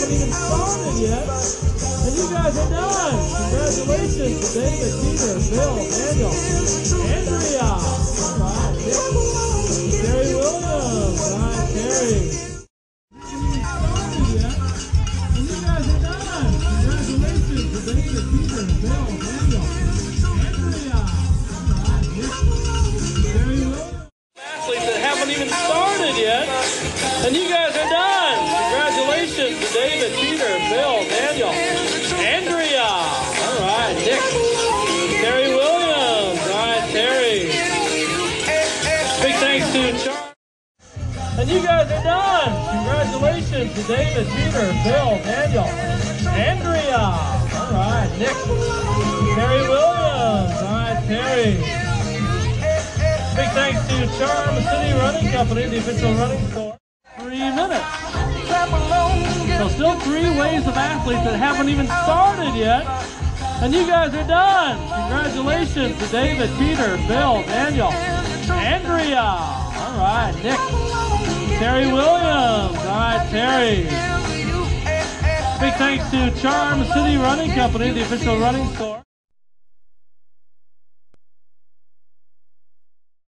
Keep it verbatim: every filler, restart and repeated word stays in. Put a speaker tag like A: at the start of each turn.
A: haven't even started yet, and you guys are done. Congratulations to David, Peter, Bill, Daniel, Andrea. All right, Nick, Terry Williams. All right, Terry. Started yet, and you guys are done. Congratulations to David, Peter, Bill, Daniel, Andrea. All right, Nick, Terry Williams. Athletes that haven't even started yet, and you guys are done. Congratulations to David, Peter, Bill, Daniel, Andrea. All right, Nick, Terry Williams. All right, Terry. Big thanks to Charles. And you guys are done. Congratulations to David, Peter, Bill, Daniel, Andrea. All right, Nick, Terry Williams. All right, Terry. Big thanks to Charm City Running Company, the official running store. Three minutes. So still three waves of athletes that haven't even started yet. And you guys are done. Congratulations to David, Peter, Bill, Daniel, Andrea. All right, Nick, Terry Williams. All right, Terry. Big thanks to Charm City Running Company, the official running store.